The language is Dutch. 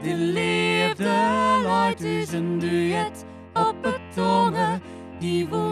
De leeuw, de luid is een duet op het tongen. Die woont